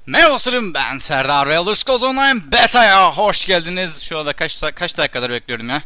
Merhaba sırım, ben Serdar ve Elder Scrolls Online Beta'ya hoş geldiniz. Şu anda kaç dakikadır bekliyorum ya.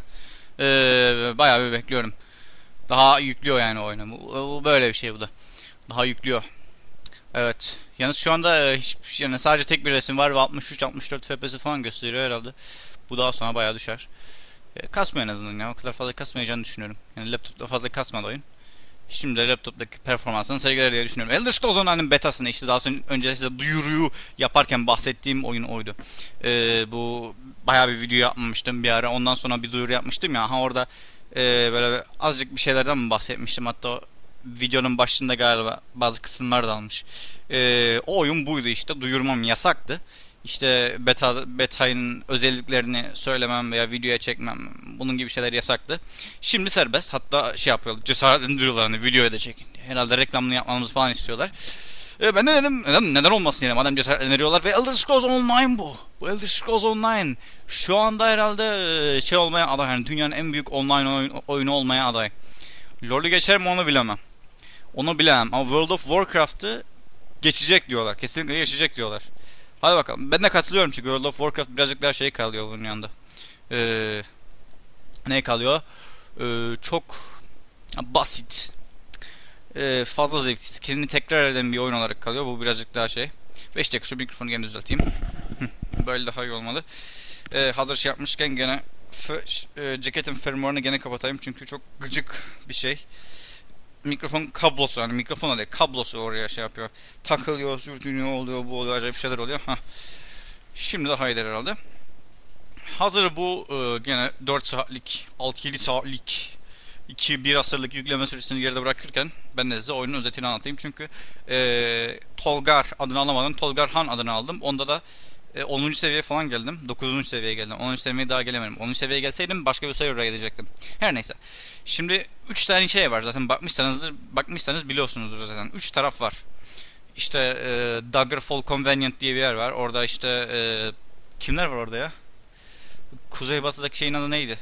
Bayağı bir bekliyorum. Daha yüklüyor yani oyunu. Bu böyle bir şey bu da. Daha yüklüyor. Evet. Yalnız şu anda yani sadece tek bir resim var ve 63-64 FPS falan gösteriyor herhalde. Bu daha sonra bayağı düşer. Kasmıyor en azından ya. O kadar fazla kasmayacağını düşünüyorum. Yani laptopta fazla kasmadı oyun. Şimdi de laptoptaki performansını sergiler diye düşünüyorum. Elder Scrolls Online'ın betasını işte daha sonra önce size duyuruyu yaparken bahsettiğim oyun oydu. Bu bayağı bir video yapmamıştım bir ara. Ondan sonra bir duyuru yapmıştım ya. Ha orada böyle azıcık bir şeylerden mi bahsetmiştim. Hatta o videonun başında galiba bazı kısımlar da almış. O oyun buydu işte. Duyurmam yasaktı. İşte beta'nın özelliklerini söylemem veya videoya çekmem, bunun gibi şeyler yasaktı. Şimdi serbest. Hatta şey yapıyorlar, cesaretlendiriyorlar hani videoya da çekin diye. Herhalde reklamını yapmamızı falan istiyorlar. Ben de dedim neden olmasın yani, madem cesaretlendiriyorlar. Ve Elder Scrolls Online bu. Bu Elder Scrolls Online şu anda herhalde şey olmaya aday. Yani dünyanın en büyük online oyunu olmaya aday. LoL'ü geçer mi onu bilemem. Onu bilemem ama World of Warcraft'ı geçecek diyorlar. Kesinlikle geçecek diyorlar. Hadi bakalım. Ben de katılıyorum çünkü World of Warcraft birazcık daha şey kalıyor bunun yanında. Ee, Ne kalıyor? Çok basit. Fazla zevksiz. Kendini tekrar eden bir oyun olarak kalıyor. Bu birazcık daha şey. 5 dakika şu mikrofonu gene düzelteyim. Böyle daha iyi olmalı. Hazır şey yapmışken gene ceketin fermuarını gene kapatayım çünkü çok gıcık bir şey. Mikrofon kablosu, yani mikrofona değil kablosu oraya şey yapıyor. Takılıyor, sürtünüyor, oluyor, bu oluyor, acayip şeyler oluyor. Hah. Şimdi daha iyidir herhalde. Hazır bu gene 4 saatlik, 6-7 saatlik 1 asırlık yükleme süresini geride bırakırken ben de size oyunun özetini anlatayım. Çünkü Tolgar adını alamadım. Tolgar Han adını aldım. Onda da 10. seviyeye falan geldim. 9. seviyeye geldim. 10. seviyeye daha gelemedim. 10. seviyeye gelseydim başka bir server'a gidecektim. Her neyse. Şimdi 3 tane şey var zaten, bakmışsanız biliyorsunuzdur zaten. 3 taraf var. İşte Daggerfall Convenient diye bir yer var. Orada işte kimler var orada ya? Kuzeybatıdaki şeyin adı neydi?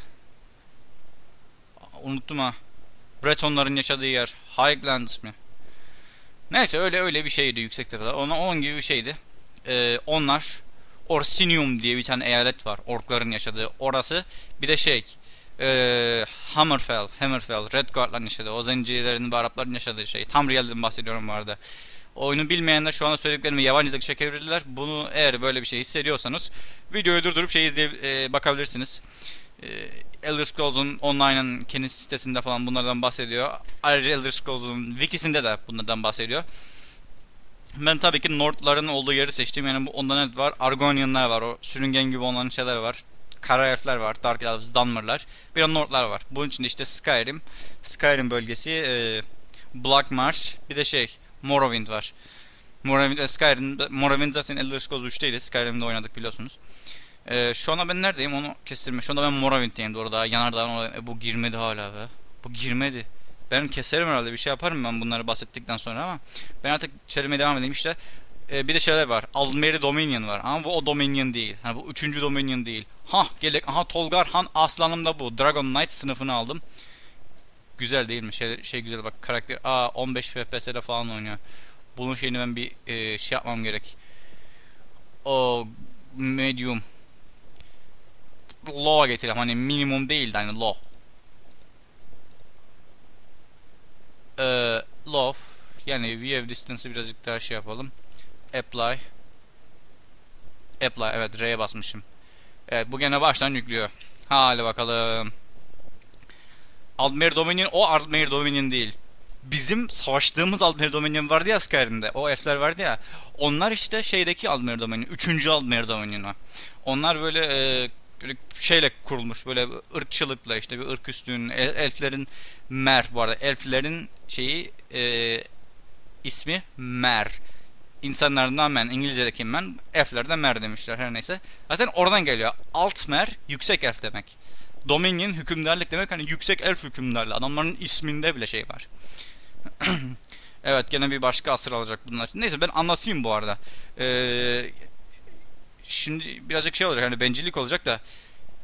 Unuttum ha. Bretonların yaşadığı yer. Highlands mi? Neyse öyle bir şeydi, yüksek tepeler. Onun gibi bir şeydi. Onlar Orsinium diye bir tane eyalet var. Orkların yaşadığı. Orası. Bir de şey. Hammerfell. Redguard'ların yaşadığı. O zencilerin ve Arapların yaşadığı şey. Tam Real'den bahsediyorum bu arada. Oyunu bilmeyenler şu anda söylediklerimi yabancıdaki çekebilirler. Bunu eğer böyle bir şey hissediyorsanız videoyu durdurup şey bakabilirsiniz. E, Elder Scrolls'un online'ın kendi sitesinde falan bunlardan bahsediyor. Ayrıca Elder Scrolls'un wikisinde de bunlardan bahsediyor. Ben tabii ki Nord'ların olduğu yeri seçtim. Yani ondan ne var? Argonianlar var. O sürüngen gibi olan şeyler var. Kara elfler var. Dark Elves, Dunmer'lar. Bir de Nord'lar var. Bunun içinde işte Skyrim bölgesi, Black Marsh, bir de şey Morrowind var. Morrowind zaten Elder Scrolls 3'teydi. Skyrim'de oynadık biliyorsunuz. Şu anda ben neredeyim onu kestirme. Şu anda ben Morrowind'deyim doğru, daha yanardağın oradayım. Bu girmedi hala be. Bu girmedi. Ben keserim herhalde, bir şey yaparım ben bunları bahsettikten sonra ama ben artık söylemeye devam edeyim işte. Bir de şeyler var. Aldmeri Dominion var ama bu o Dominion değil. Hani bu üçüncü Dominion değil. Hah gelek. Aha Tolgar Han aslanım da bu. Dragon Knight sınıfını aldım. Güzel değil mi? Şey güzel bak, karakter 15 FPS'de falan oynuyor. Bunun şeyini ben bir şey yapmam gerek. O medium low'a getireyim. Hani minimum değil de hani low. Low. Yani view distance'ı birazcık daha şey yapalım. Apply. Evet, R'ye basmışım. Evet, bu gene baştan yüklüyor. Hadi bakalım. Aldmeri Dominion, o Aldmeri Dominion değil. Bizim savaştığımız Aldmeri Dominion vardı ya Skyrim'de. O elfler vardı ya. Onlar işte şeydeki Aldmeri Dominion. Üçüncü Aldmeri Dominion'a. Onlar böyle böyle şeyle kurulmuş. Böyle ırkçılıkla, işte bir ırk üstünün. Elflerin Mer bu arada. Elflerin şeyi ismi Mer. İnsanlardan men, İngilizce'deki men, elflerden mer demişler, her neyse. Zaten oradan geliyor. Altmer yüksek elf demek. Dominion hükümdarlık demek, hani yüksek elf hükümdarlığı. Adamların isminde bile şey var. Evet, gene bir başka asır alacak bunlar. Neyse ben anlatayım bu arada. Şimdi birazcık şey olacak, hani bencillik olacak da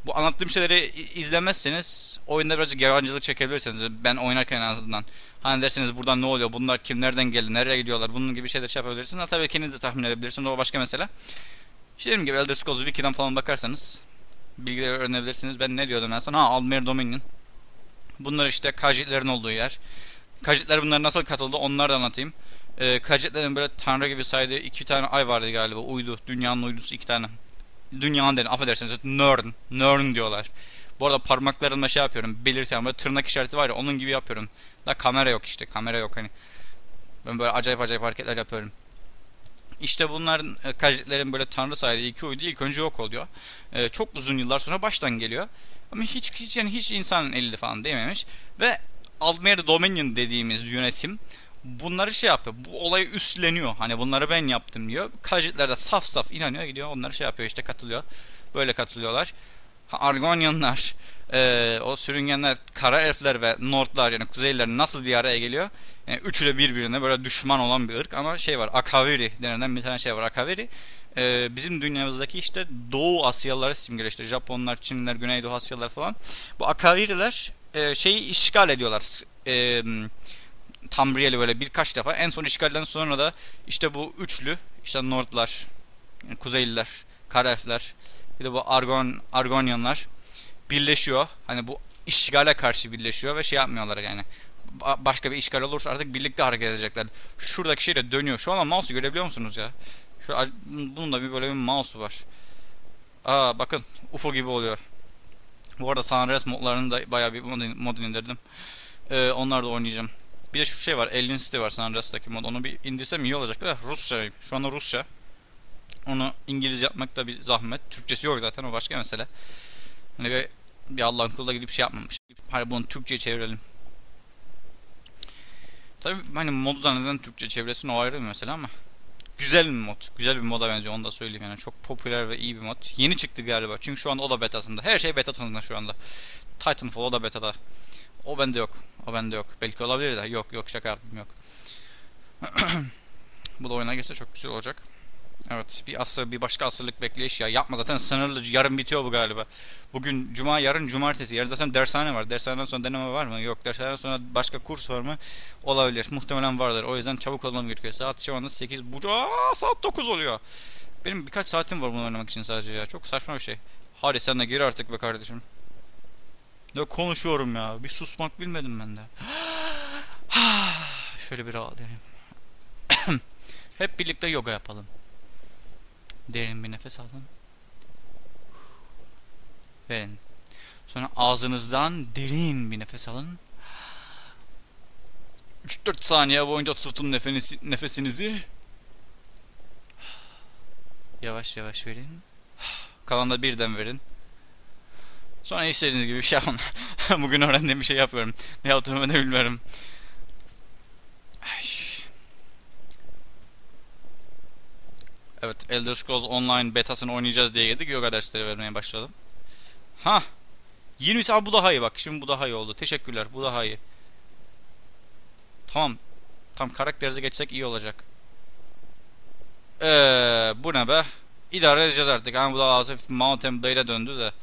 Bu anlattığım şeyleri izlemezseniz oyunda birazcık yabancılık çekebilirsiniz. Ben oynarken en azından. Hani derseniz buradan ne oluyor? Bunlar kim? Nereden geldi? Nereye gidiyorlar? Bunun gibi şeyler yapabilirsiniz. Ha, tabii kendiniz de tahmin edebilirsiniz. O başka mesele. İşte dediğim gibi Elder Scrolls Wiki'den falan bakarsanız bilgileri öğrenebilirsiniz. Ben ne diyordum en son? Ha, Aldmere Dominion. Bunlar işte Khajiitlerin olduğu yer. Khajiitler bunlar nasıl katıldı? Onları da anlatayım. Khajiitlerin böyle tanrı gibi saydığı iki tane ay vardı galiba. Uydu. Dünyanın uydusu iki tane. Dünyanın derin. Affedersiniz. Nörn. Nörn diyorlar. Bu arada parmaklarımla şey yapıyorum. Belirtiyorum. Böyle tırnak işareti var ya. Onun gibi yapıyorum. Da kamera yok işte. Kamera yok hani. Ben böyle acayip acayip hareketler yapıyorum. İşte bunların Khajiitlerin böyle tanrı saydığı iki uydu ilk önce yok oluyor. Çok uzun yıllar sonra baştan geliyor. Ama hiç insanın eli falan değmemiş ve Aldmere Dominion dediğimiz yönetim bunları şey yapıyor. Bu olayı üstleniyor. Hani bunları ben yaptım diyor. Khajiitler de saf saf inanıyor, gidiyor. Onları şey yapıyor işte, katılıyor. Böyle katılıyorlar. Argonyanlar, o sürüngenler, kara elfler ve Nordlar yani kuzeyliler nasıl bir araya geliyor? Yani üçü de birbirine böyle düşman olan bir ırk ama şey var, Akaviri denilen bir tane şey var. Akaviri bizim dünyamızdaki işte Doğu Asyalıları simgeliyor, işte Japonlar, Çinliler, Güneydoğu Asyalılar falan. Bu Akaviriler şeyi işgal ediyorlar. Tamriel'i böyle birkaç defa. En son işgalden sonra da işte bu üçlü, işte Nordlar, yani Kuzeyliler, kara elfler, bir de bu Argonyanlar birleşiyor. Hani bu işgale karşı birleşiyor ve şey yapmıyorlar yani. Başka bir işgal olursa artık birlikte hareket edecekler. Şuradaki şey de dönüyor. Şu an mouse'u görebiliyor musunuz ya? Bunun da bir böyle bir mouse'u var. Aa bakın, UFO gibi oluyor. Bu arada San Andreas modlarını da bayağı bir mod indirdim. Onları da oynayacağım. Bir de şu şey var, Alien City var San Andreas'taki mod. Onu bir indirsem iyi olacak da Rusça. Şu anda Rusça. Onu İngilizce yapmak da bir zahmet. Türkçesi yok zaten, o başka mesele. Hani bir Allah'ın kulu da gidip şey yapmamış. Hadi bunu Türkçe'ye çevirelim. Tabii hani modu da neden Türkçe çevresin o ayrı bir mesele ama güzel bir mod. Güzel bir moda benziyor, onu da söyleyeyim yani. Çok popüler ve iyi bir mod. Yeni çıktı galiba. Çünkü şu anda o da betasında. Her şey betasında şu anda. Titanfall o da betada. O bende yok. O bende yok. Belki olabilir de. Yok yok, şaka yaptım, yok. Bu da oyuna geçse çok güzel olacak. Evet, bir başka asırlık bekleyiş ya. Yapma, zaten sınırlı, yarın bitiyor bu galiba. Bugün cuma, yarın cumartesi. Yarın zaten dershane var. Dershaneden sonra deneme var mı? Yok. Dershaneden sonra başka kurs var mı? Olabilir. Muhtemelen vardır. O yüzden çabuk olmam gerekiyor. Saat şu anda 8:30. Saat 9 oluyor. Benim birkaç saatim var bunu oynamak için sadece ya. Çok saçma bir şey. Hadi sen de gir artık be kardeşim. Ne konuşuyorum ya. Bir susmak bilmedim ben de. Şöyle bir rahatlayayım. Hep birlikte yoga yapalım. Derin bir nefes alın. Verin. Sonra ağzınızdan derin bir nefes alın. 3-4 saniye boyunca tutun nefesinizi. Yavaş yavaş verin. Kalan da birden verin. Sonra istediğiniz gibi bir şey yapın. Bugün öğrendiğim bir şey yapıyorum. Ne yaptığımı ben de bilmiyorum. Evet, Elder Scrolls Online betasını oynayacağız diye geldik. Yoga dersleri vermeye başladım. Ha, 20 saat, bu daha iyi bak. Şimdi bu daha iyi oldu. Teşekkürler. Bu daha iyi. Tamam. Tam karakterize geçsek iyi olacak. Bu ne be? İdare edeceğiz artık. Ama bu da hafif Mountain Blade'e döndü de.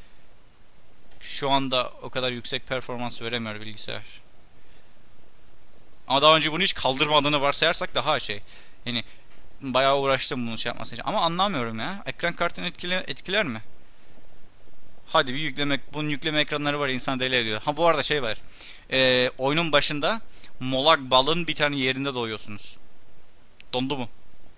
Şu anda o kadar yüksek performans veremiyor bilgisayar. Ama daha önce bunu hiç kaldırmadığını varsayarsak daha şey. Yani bayağı uğraştım bunu şey yapması için. Ama anlamıyorum ya. Ekran kartını etkiler mi? Hadi bir yüklemek. Bunun yükleme ekranları var. İnsan deli ediyor. Ha bu arada şey var. Oyunun başında Molak balın bir tane yerinde doğuyorsunuz. Dondu mu?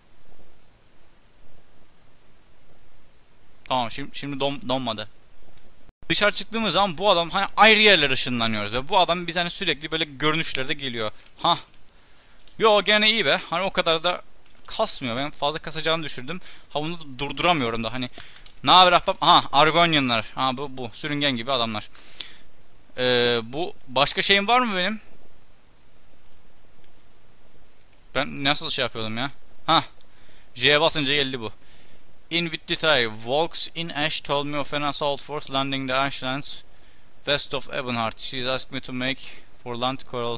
Tamam, şimdi donmadı. Dışarı çıktığımız zaman bu adam hani ayrı yerlere ışınlanıyoruz ve bu adam biz hani sürekli böyle görünüşlerde geliyor. Ha. Yo gene iyi be. Hani o kadar da kasmıyor. Ben fazla kasacağını düşürdüm. Ha bunu da durduramıyorum da hani. Ne haber ahbap? Aha, Argonyanlar. Ha bu sürüngen gibi adamlar. Bu başka şeyim var mı benim? Ben nasıl şey yapıyordum ya? Ha. J'ye basınca geldi bu. In with detail, Volks in Ash told me of an assault force landing the Ashlands west of Ebonheart. She's asked me to make for land coral.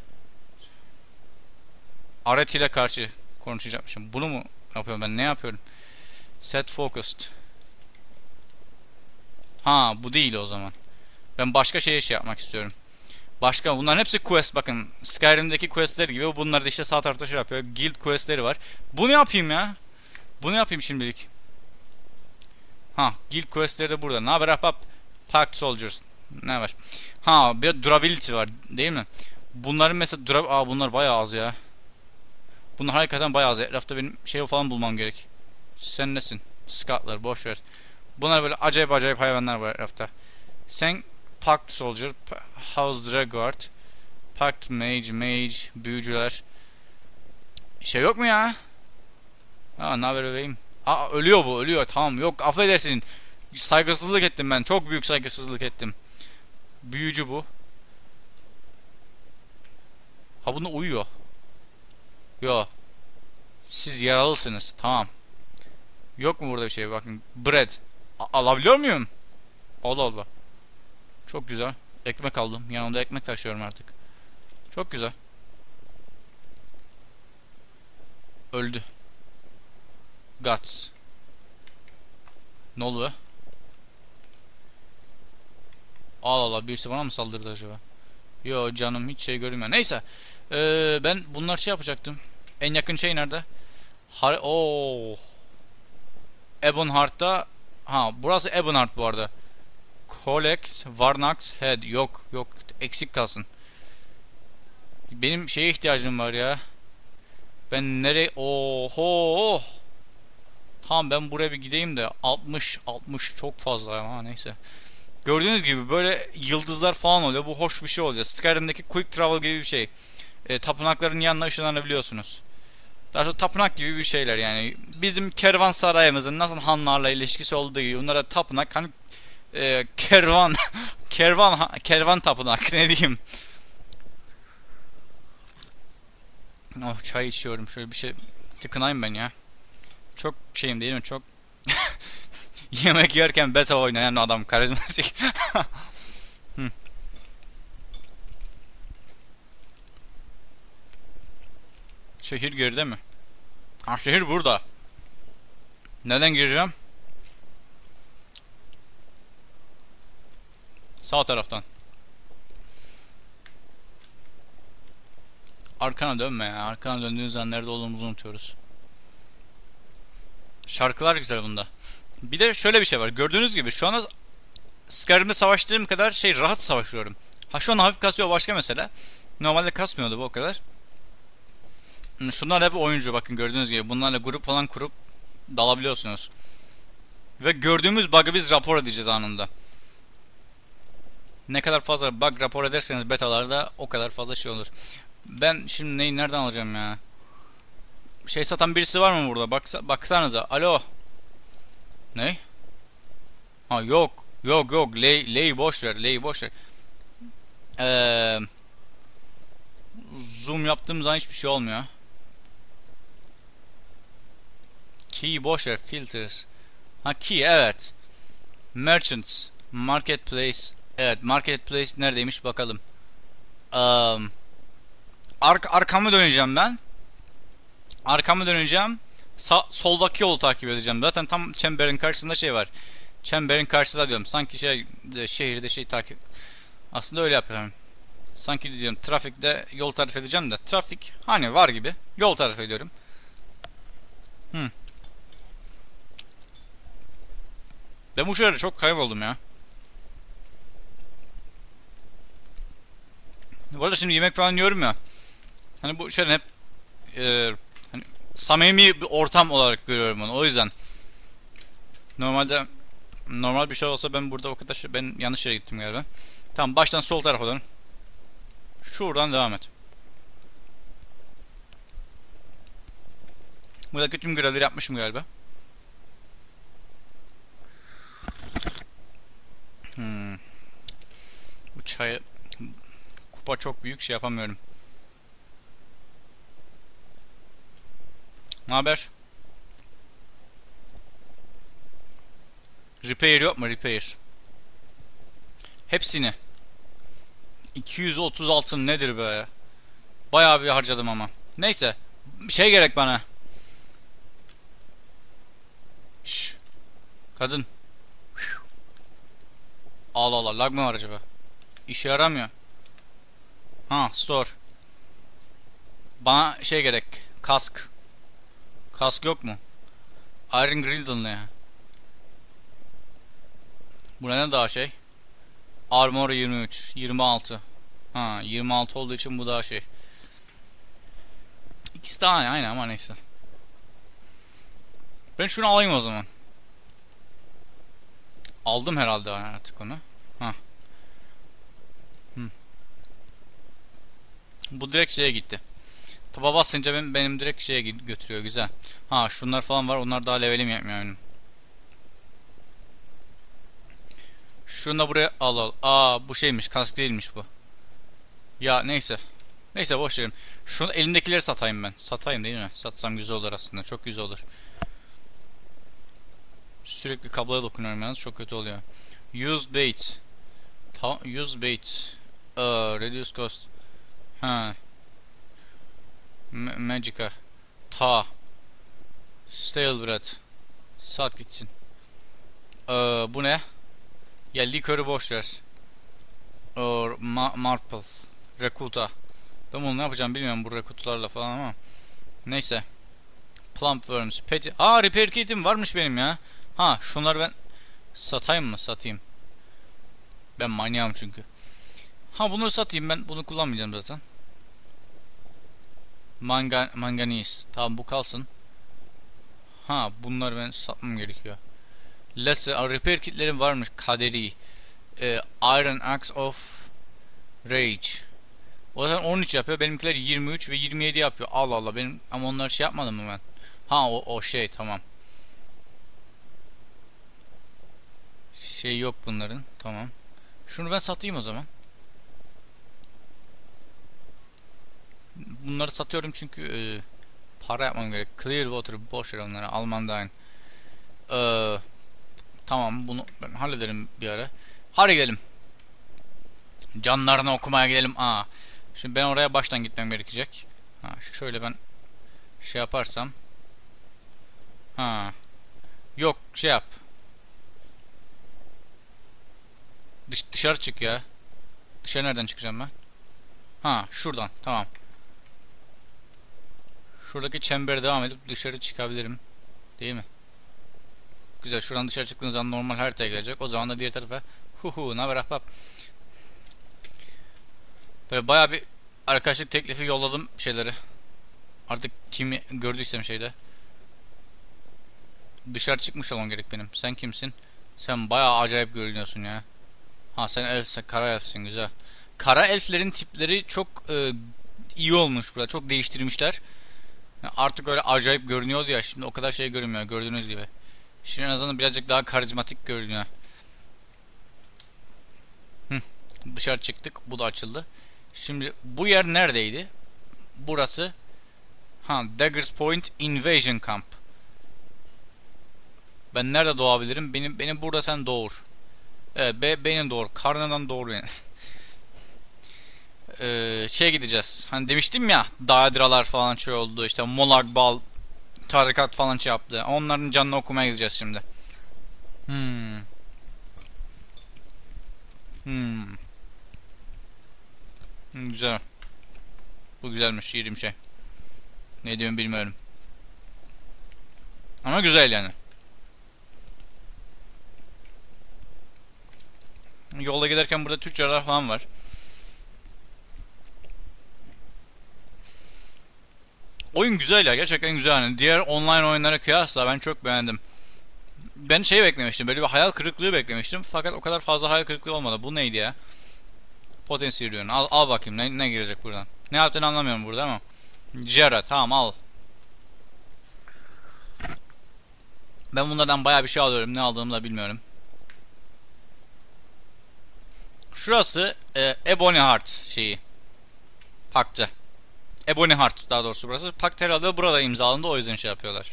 Aret ile karşı konuşacakmışım. Bunu mu yapıyorum ben? Ne yapıyorum? Set focused. Ha, bu değil o zaman. Ben başka şey yapmak istiyorum. Başka, bunların hepsi quest, bakın. Skyrim'deki questler gibi. Bunlar da işte sağ tarafta şey yapıyor. Guild questleri var. Bunu yapayım ya. Bunu yapayım şimdilik. Ha, guild questleri de burada. Ne haber ahbap? Packed Soldiers. Ne var? Ha, bir durability var değil mi? Bunların mesela bunlar bayağı az ya. Bunlar hakikaten bayağı az. Etrafta benim şey falan bulmam gerek. Sen nesin? Scoutlar boş ver. Bunlar böyle acayip acayip hayvanlar var etrafta. Sen Packed Soldier, House Draguard, Packed Mage, büyücüler. Şey yok mu ya? Ha, ne haber bebeğim? Aa, ölüyor bu, ölüyor. Tamam, yok affedersin. Saygısızlık ettim ben. Çok büyük saygısızlık ettim. Büyücü bu. Ha, bunu uyuyor. Yo. Siz yaralısınız. Tamam. Yok mu burada bir şey? Bakın. Bread. Alabiliyor muyum? Allah Allah. Çok güzel. Ekmek aldım. Yanımda ekmek taşıyorum artık. Çok güzel. Öldü. Guts. Ne oldu? Allah Allah, birisi bana mı saldırdı acaba? Yo canım, hiç şey görünmüyor. Neyse. Ben bunlar şey yapacaktım. En yakın şey nerede? Oh. Ebonheart'ta. Ha, burası Ebonheart bu arada. Collect Varnax Head. Yok yok, eksik kalsın. Benim şeye ihtiyacım var ya. Ben nereye? Oho. Tamam, ben buraya bir gideyim de 60 çok fazla ama neyse. Gördüğünüz gibi böyle yıldızlar falan oluyor. Bu hoş bir şey oluyor. Skyrim'deki Quick Travel gibi bir şey. Tapınakların yanına ışınlanabiliyorsunuz. Daha sonra tapınak gibi bir şeyler yani. Bizim kervansarayımızın nasıl hanlarla ilişkisi olduğu gibi bunlara tapınak, hani kervan kervan tapınak ne diyeyim. Oh, çay içiyorum. Şöyle bir şey tıkınayım ben ya. Çok şeyim değil mi? Çok yemek yerken beta oynayan adam, karizmatik. Şehir geride mi? Ha, şehir burada. Neden gireceğim? Sağ taraftan. Arkana dönme ya. Arkana döndüğünüz an nerede olduğumuzu unutuyoruz. Şarkılar güzel bunda. Bir de şöyle bir şey var. Gördüğünüz gibi şu anda Skyrim'de savaştığım kadar rahat savaşıyorum. Ha, şu an hafif kasıyor, başka mesele. Normalde kasmıyordu bu o kadar. Şunlar hep oyuncu, bakın gördüğünüz gibi. Bunlarla grup falan kurup dalabiliyorsunuz. Ve gördüğümüz bug'ı biz rapor edeceğiz anında. Ne kadar fazla bug rapor ederseniz betalarda o kadar fazla şey olur. Ben şimdi neyi nereden alacağım ya? Şey satan birisi var mı burada? Baksanıza. Alo. Ne? Ha, yok. Yok. Ley boş ver. Ley boş ver. Zoom yaptığım zaman hiçbir şey olmuyor. Key boş ver. Filters. Ha, key, evet. Merchants. Marketplace. Evet, marketplace neredeymiş bakalım. Arkamı döneceğim ben. Arkamı döneceğim. Soldaki yolu takip edeceğim. Zaten tam çemberin karşısında şey var. Çemberin karşısında diyorum. Sanki şehirde takip. Aslında öyle yapıyorum. Sanki diyorum trafikte yol tarif edeceğim de. Trafik hani var gibi. Yol tarif ediyorum. Ben bu şehirde çok kayboldum ya. Bu arada şimdi yemek falan yiyorum ya. Hani bu şehrin hep hani samimi bir ortam olarak görüyorum onu. O yüzden normal bir şey olsa ben burada o kadar ben yanlış yere gittim galiba. Tamam, baştan sol tarafa dön. Şuradan devam et. Buradaki tüm görevleri yapmışım galiba. Bu çayı kupa çok büyük, şey yapamıyorum. Ne haber? Repair yok mu? Repair. Hepsini. 230 altın nedir be? Bayağı bir harcadım ama. Neyse. Şey gerek bana. Şş. Kadın. Allah Allah, lag mı var acaba? İşe yaramıyor. Ha, store. Bana şey gerek. Kask. Kask yok mu? Iron Girdle ne ya? Bu ne daha şey? Armor 23, 26. Ha, 26 olduğu için bu daha şey. İkisi de aynı ama neyse. Ben şunu alayım o zaman. Aldım herhalde artık onu. Ha. Bu direkt şeye gitti. Taba basınca benim direkt şeye götürüyor, güzel. Ha, şunlar falan var, onlar daha levelim yapmıyor benim. Şunu da buraya al. Aa, bu şeymiş, kask değilmiş bu. Ya neyse. Neyse, boş verin. Şunu elindekileri satayım ben. Satayım değil mi? Satsam güzel olur aslında. Çok güzel olur. Sürekli kabloya dokunuyorum yalnız, çok kötü oluyor. Use bait. Use bait. Reduce cost. Ha. Magica. Stale bread. Sat gitsin. Bu ne? Ya likörü boş ver. Marple. Rekuta. Ben bunu ne yapacağım bilmiyorum bu rekutalarla falan ama. Neyse. Plump worms. Peti. Aa, repair kit'im varmış benim ya. Ha, şunları ben satayım mı? Satayım. Ben manyağım çünkü. Ha, bunu satayım, ben bunu kullanmayacağım zaten. Manganiz. Tamam, bu kalsın. Ha, bunları ben satmam gerekiyor. Repair kitlerim varmış. Kaderi. Iron Axe of Rage. O zaman 13 yapıyor. Benimkiler 23 ve 27 yapıyor. Allah Allah, benim ama onları şey yapmadım mı ben? Ha, o şey, tamam. Şey yok bunların. Tamam. Şunu ben satayım o zaman. Bunları satıyorum çünkü para yapmam gerek. Clearwater, boş ver onları. Almandine. Tamam, bunu ben hallederim bir ara. Hadi gidelim. Canlarını okumaya gidelim. Aa. Şimdi ben oraya baştan gitmem gerekecek. Ha, şöyle ben şey yaparsam. Ha. Yok, şey yap. Dışarı çık ya. Dışarı nereden çıkacağım ben? Ha, şuradan. Tamam. Şuradaki çembere devam edip dışarı çıkabilirim. Değil mi? Güzel. Şuradan dışarı çıktığınız zaman normal haritaya gelecek. O zaman da diğer tarafa ne haber ahbap. Böyle bayağı bir arkadaşlık teklifi yolladım şeyleri. Artık kimi gördüysem şeyde. Dışarı çıkmış olmam gerek benim. Sen kimsin? Sen bayağı acayip görünüyorsun ya. Ha, sen elfsin, kara elfsin, güzel. Kara elflerin tipleri çok iyi olmuş burada. Çok değiştirmişler. Yani artık öyle acayip görünüyordu ya. Şimdi o kadar şey görünmüyor gördüğünüz gibi. Şimdi en azından birazcık daha karizmatik görünüyor. Dışarı çıktık. Bu da açıldı. Şimdi bu yer neredeydi? Burası. Ha, Daggers Point Invasion Camp. Ben nerede doğabilirim? Benim burada sen doğur. Evet, benim doğur. Karnından doğur beni. Şey gideceğiz. Hani demiştim ya, Daedralar falan şey oldu. İşte Molag Bal tarikat falan şey yaptı. Onların canını okumaya gideceğiz şimdi. Güzel. Bu güzelmiş, yediğim şey. Ne diyorum bilmiyorum. Ama güzel yani. Yolda giderken burada tüccarlar falan var. Oyun güzel ya, gerçekten güzel yani. Diğer online oyunlara kıyasla ben çok beğendim. Ben şey beklemiştim, böyle bir hayal kırıklığı beklemiştim. Fakat o kadar fazla hayal kırıklığı olmadı. Bu neydi ya? Potansiyel diyorsun. Al bakayım, ne girecek buradan. Ne yaptığını anlamıyorum burada ama. Jera, tamam, al. Ben bunlardan bayağı bir şey alıyorum. Ne aldığımı da bilmiyorum. Şurası Ebony Heart şeyi. Paktı. Ebony Heart daha doğrusu burası. Pakt herhalde burada imzalandı, o yüzden şey yapıyorlar.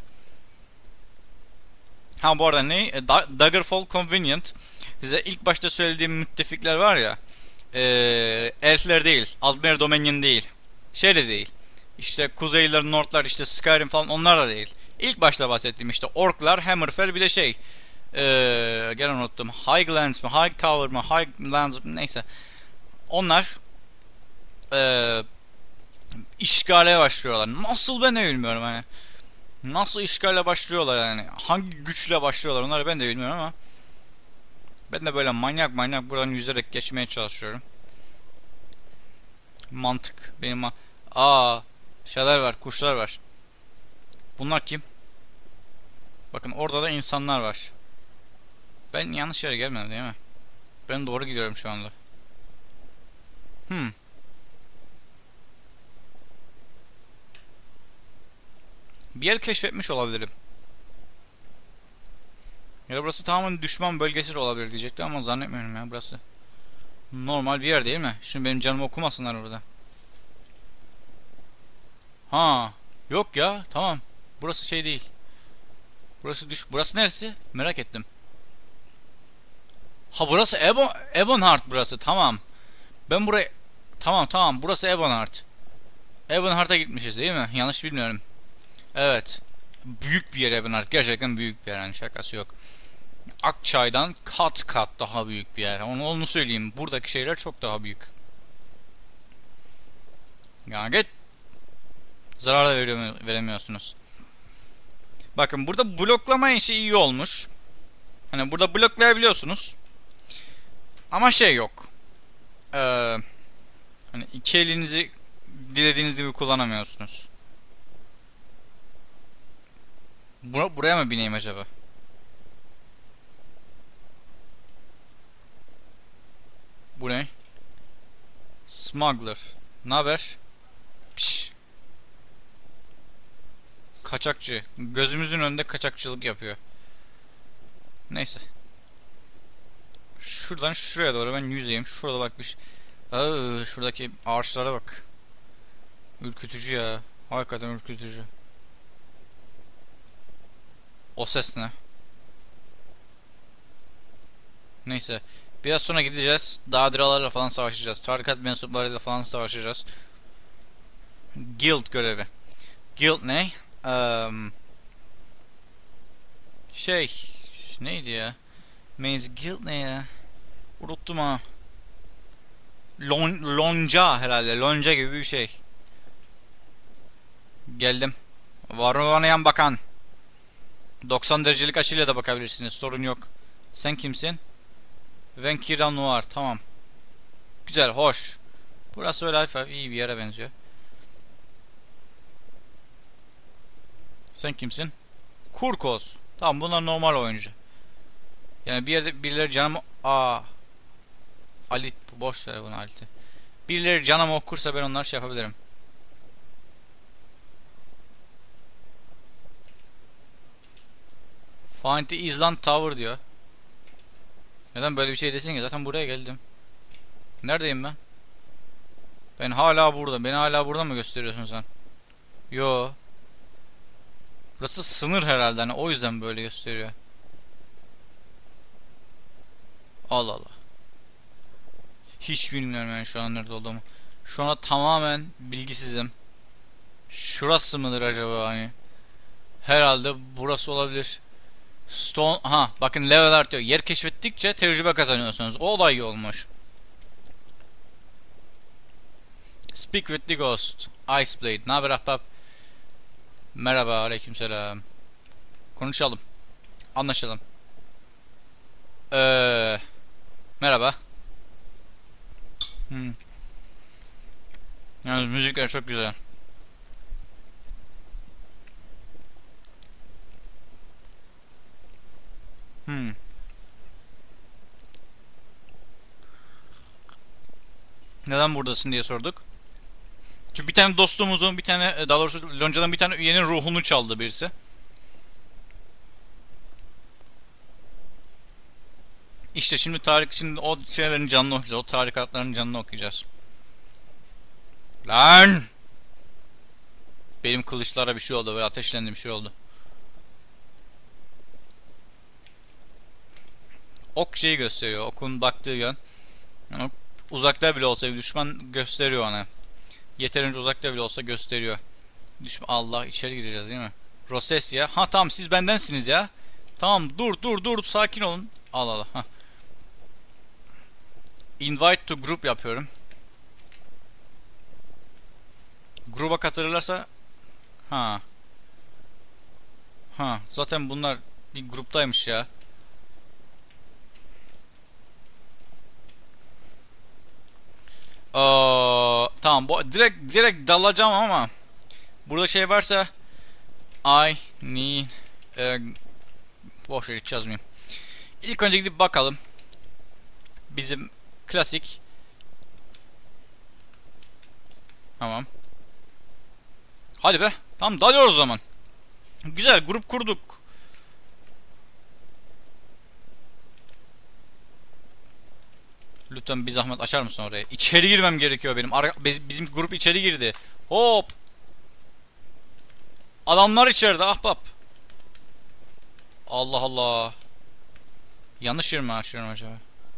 Ha, bu arada ne? Daggerfall Convenient. Size ilk başta söylediğim müttefikler var ya. Elfler değil. Altmer Dominion değil. Şey de değil. İşte Kuzeyler, Northlar, işte Skyrim falan, onlar da değil. İlk başta bahsettiğim işte Orklar, Hammerfell, bir de şey. Gene unuttum. Highlands mı? High Tower mı? Highlands mı? Neyse. Onlar ee, işgale başlıyorlar. Nasıl ben de bilmiyorum hani. Nasıl işgale başlıyorlar yani. Hangi güçle başlıyorlar onları ben de bilmiyorum ama. Ben de böyle manyak manyak buradan yüzerek geçmeye çalışıyorum. Mantık. Şeyler var, kuşlar var. Bunlar kim? Bakın orada da insanlar var. Ben yanlış yere gelmedim değil mi? Ben doğru gidiyorum şu anda. Bir yer keşfetmiş olabilirim. Ya da burası tamamen düşman bölgesi de olabilir diyecektim ama zannetmiyorum ya burası. Normal bir yer değil mi? Şimdi benim canımı okumasınlar orada. Ha, yok ya, tamam. Burası şey değil. Burası neresi? Merak ettim. Ha burası Ebonheart burası. Tamam. Ben buraya tamam burası Ebonheart. Ebonheart'a gitmişiz değil mi? Yanlış bilmiyorum. Evet. Büyük bir yer Ebonheart. Gerçekten büyük bir yer yani şakası yok. Akçay'dan kat kat daha büyük bir yer. Onu söyleyeyim. Buradaki şeyler çok daha büyük. Yani git. Zarar da veremiyorsunuz. Bakın burada bloklama işi iyi olmuş. Hani burada bloklayabiliyorsunuz. Ama şey yok. Hani iki elinizi dilediğiniz gibi kullanamıyorsunuz. Buraya mı bineyim acaba? Bu ne? Smuggler. Naber? Piş. Kaçakçı. Gözümüzün önünde kaçakçılık yapıyor. Neyse. Şuradan şuraya doğru ben yüzeyim. Şurada bak şuradaki ağaçlara bak. Ürkütücü ya. Hakikaten ürkütücü. O ses ne? Neyse. Biraz sonra gideceğiz. Dağdıralarla falan savaşacağız. Tarikat mensuplarıyla falan savaşacağız. Guild görevi. Guild ne? Şey neydi ya? Maze Guild ne ya? Unuttum ha. Lonca herhalde. Lonca gibi bir şey. Geldim. Var mı bana yan bakan? 90 derecelik açıyla da bakabilirsiniz. Sorun yok. Sen kimsin? Venkira Noir. Tamam. Güzel, hoş. Burası öyle hafif iyi bir yere benziyor. Sen kimsin? Kurkoz. Tamam, bunlar normal oyuncu. Yani bir yerde birileri canımı... Alit. Boş ver bunu Alit'i. Birileri canımı okursa ben onları şey yapabilirim. Find the Island Tower diyor. Neden böyle bir şey desin ki? Zaten buraya geldim. Neredeyim ben? Ben hala burada. Beni hala burada mı gösteriyorsun sen? Yo. Burası sınır herhalde. Hani o yüzden böyle gösteriyor. Allah Allah. Hiç bilmiyorum yani şu an nerede olduğumu. Şu anda tamamen bilgisizim. Şurası mıdır acaba hani? Herhalde burası olabilir. Stone... Ha bakın level artıyor. Yer keşfettikçe tecrübe kazanıyorsunuz. O da iyi olmuş. Speak with the ghost. Iceblade. Ne haber ahbap? Merhaba, aleykümselam. Konuşalım. Anlaşalım. Merhaba. Yani müzikler çok güzel. Neden buradasın diye sorduk. Çünkü bir tane dostumuzun, daha doğrusu Lonca'dan bir tane üyenin ruhunu çaldı birisi. İşte şimdi o şeylerin canını okuyacağız. O tarikatların canını okuyacağız. Lan! Benim kılıçlara bir şey oldu. Böyle ateşlendi, bir şey oldu. Ok şeyi gösteriyor. Okun baktığı yön. Yani uzakta bile olsa bir düşman gösteriyor ona. Yeterince uzakta bile olsa gösteriyor. Allah, içeri gireceğiz değil mi? Rosesya. Ha tamam, siz bendensiniz ya. Tamam, dur sakin olun. Al al. Hah. Invite to group yapıyorum. Gruba katılırlarsa ha. Ha, zaten bunlar bir gruptaymış ya. Tamam, direkt dalacağım ama burada şey varsa I need boş ver, hiç yazmayayım. İlk önce gidip bakalım. Bizim klasik. Tamam. Hadi be. Tamam, dalıyoruz o zaman. Güzel, grup kurduk. Lütfen bir zahmet açar mısın oraya? İçeri girmem gerekiyor benim. Bizim grup içeri girdi. Hop. Adamlar içeride ahbap. Allah Allah. Yanlış yer mi açıyorum acaba?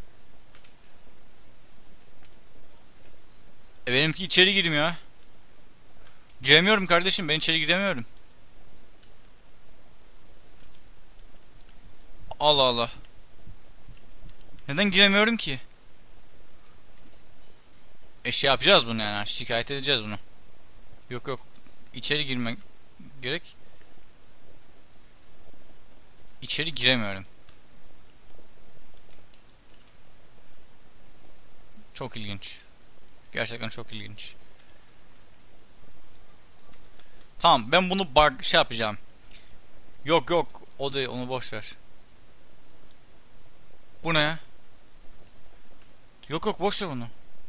Benimki içeri girmiyor. Giremiyorum kardeşim, ben içeri giremiyorum. Allah Allah. Neden giremiyorum ki? Şey yapacağız bunu yani. Şikayet edeceğiz bunu. Yok. İçeri girmek gerek. İçeri giremiyorum. Çok ilginç. Gerçekten çok ilginç. Tamam, ben bunu şey yapacağım. Yok. O değil, onu boş ver. Bu ne ya? Yok, boş ver bunu.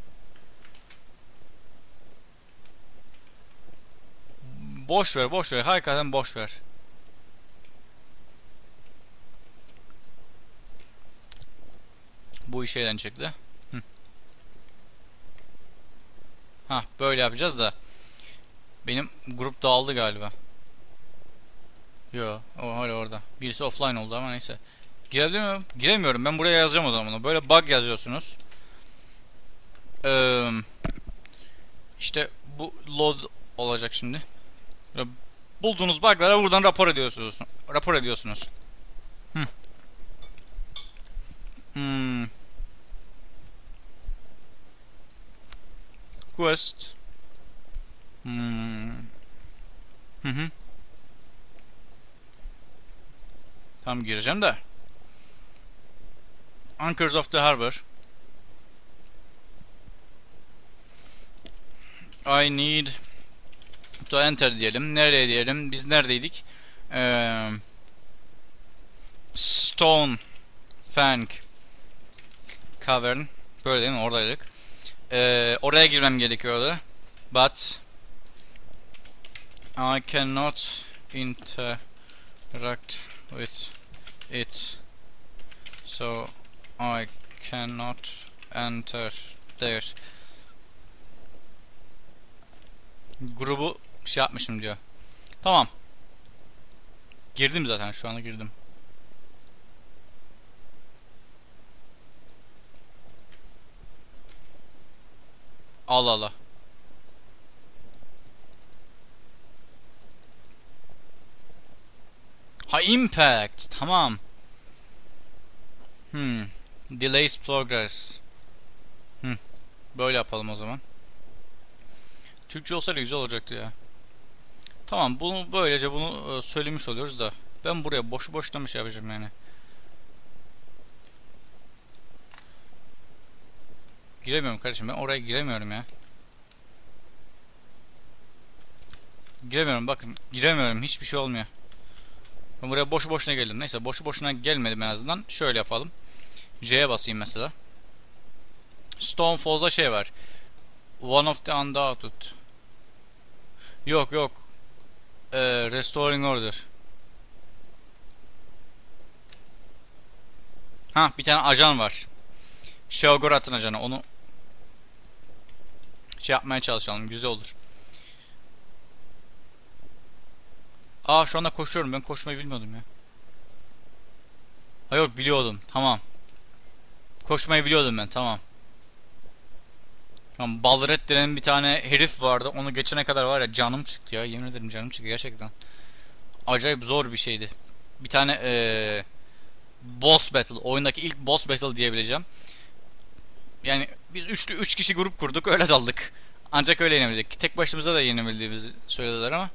Boş ver. Hakikaten boş ver. Bu işe eğlenecekti. Ha, böyle yapacağız da. Benim grup dağıldı galiba. Yo, o hala orada. Birisi offline oldu ama neyse. Girebiliyor muyum? Giremiyorum. Ben buraya yazacağım o zaman. Böyle bug yazıyorsunuz. İşte bu load olacak şimdi. Böyle bulduğunuz bug'lara buradan rapor ediyorsunuz. Quest. Tam gireceğim de. Anchors of the Harbor. I need to enter diyelim. Nereye diyelim? Biz neredeydik? Stone Fang Cavern. Böyle değil mi? Oradaydık. Oraya girmem gerekiyordu. But I cannot interact with it. So I cannot enter there. Grubu şey yapmışım diyor. Tamam. Girdim zaten, şu anda girdim. Allah Allah. Ha, impact. Tamam. Delays progress. Böyle yapalım o zaman. Türkçe olsaydı güzel olacaktı ya. Tamam, böylece bunu söylemiş oluyoruz da. Ben buraya boşu boşuna mı şey yapacağım yani? Giremiyorum kardeşim, ben oraya giremiyorum ya. Giremiyorum, bakın giremiyorum, hiçbir şey olmuyor. Ben buraya boşu boşuna geldim. Neyse, boşu boşuna gelmedim en azından. Şöyle yapalım. C'ye basayım mesela. Stone Falls'da şey var. One of the undoubted. Yok. Restoring order. Ha, bir tane ajan var. Sheogorat'ın ajanı. Onu şey yapmaya çalışalım. Güzel olur. Şu anda koşuyorum. Ben koşmayı bilmiyordum ya. Ha yok, biliyordum. Tamam. Koşmayı biliyordum ben. Tamam. Balret denen bir tane herif vardı. Onu geçene kadar var ya, canım çıktı ya. Yemin ederim canım çıktı gerçekten. Acayip zor bir şeydi. Bir tane boss battle, oyundaki ilk boss battle diyebileceğim. Yani biz 3 kişi grup kurduk, öyle daldık. Ancak öyle yenebildik. Tek başımıza da yenebildiğimizi söylediler ama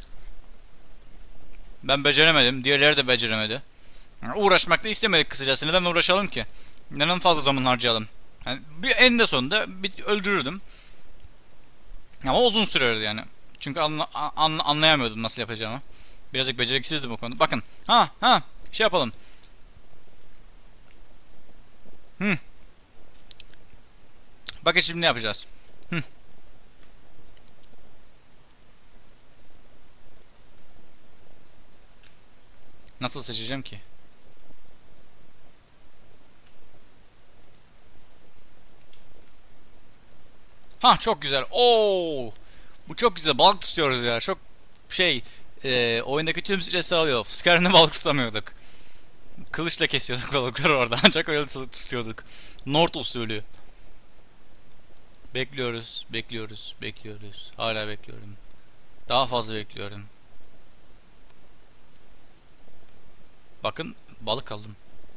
ben beceremedim. Diğerleri de beceremedi. Yani uğraşmak da istemedik kısacası. Neden uğraşalım ki? Neden fazla zaman harcayalım? Yani bir eninde sonunda öldürürdüm. Ama uzun sürerdi yani. Çünkü anlayamıyordum nasıl yapacağımı. Birazcık beceriksizdim bu konuda. Bakın. Şey yapalım. Bakın şimdi ne yapacağız. Nasıl seçeceğim ki? Çok güzel. Oo! Bu çok güzel. Balık tutuyoruz ya. Çok şey, oyundaki tüm stresi alıyor. Skyrim'de balık tutamıyorduk. Kılıçla kesiyorduk balıkları orada. Ancak öyle tutuyorduk. North usulü. Bekliyoruz, bekliyoruz, bekliyoruz. Hala bekliyorum. Daha fazla bekliyorum. Bakın, balık aldım.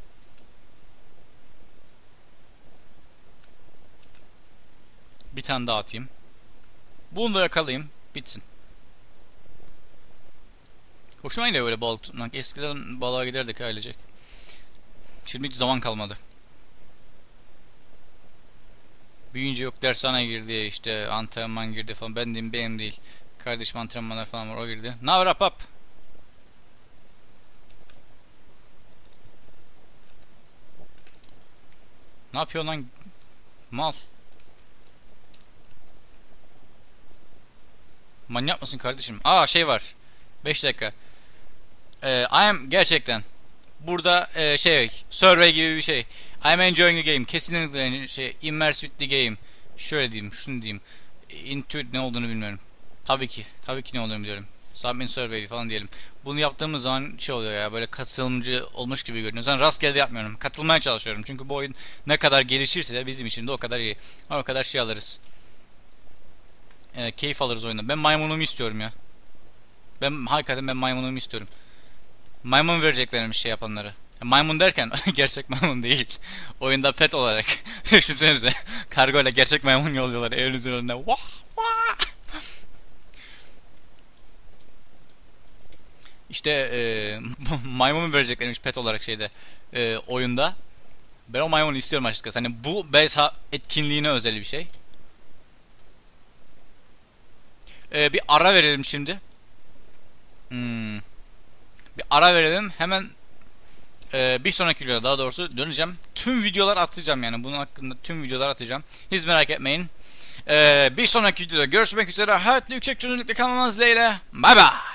Bir tane daha atayım. Bunu da yakalayayım. Bitsin. Hoşuma gidiyor böyle balık tutmak. Eskiden balığa giderdik ailecek. Şimdi hiç zaman kalmadı. Büyüyünce yok dershane girdi, işte antrenman girdi falan. Ben diyeyim, benim değil. Kardeşim antrenmanlar falan var, o girdi. Ne haber apap? Ne yapıyor lan? Mal. Manyak mısın kardeşim? Şey var. 5 dakika. I am gerçekten. Burada survey gibi bir şey. I'm enjoying the game. Kesinlikle immerse with the game. Şöyle diyeyim, şunu diyeyim. Into ne olduğunu bilmiyorum. Tabii ki ne olduğunu biliyorum. Submit survey falan diyelim. Bunu yaptığımız zaman oluyor ya, böyle katılımcı olmuş gibi görünüyor. Ben rastgele yapmıyorum. Katılmaya çalışıyorum. Çünkü bu oyun ne kadar gelişirse de bizim için de o kadar iyi. O kadar şey alırız. Keyif alırız oyunda. Ben maymunumu istiyorum ya. Hakikaten ben maymunumu istiyorum. Maymun vereceklermiş şey yapanları. Maymun derken gerçek maymun değil. Oyunda pet olarak. Düşünsenize. Kargo ile gerçek maymun yolluyorlar evinizin önüne. Vah vah. İşte maymun vereceklermiş pet olarak oyunda. Ben o maymunu istiyorum açıkçası. Hani bu beta etkinliğine özel bir şey. Bir ara verelim şimdi. Bir ara verelim. Hemen bir sonraki videoda daha doğrusu döneceğim. Tüm videolar atacağım yani. Bunun hakkında tüm videolar atacağım. Hiç merak etmeyin. Bir sonraki videoda görüşmek üzere. Hayatlı yüksek çözünürlükte kalmanız dileğiyle. Bye bye.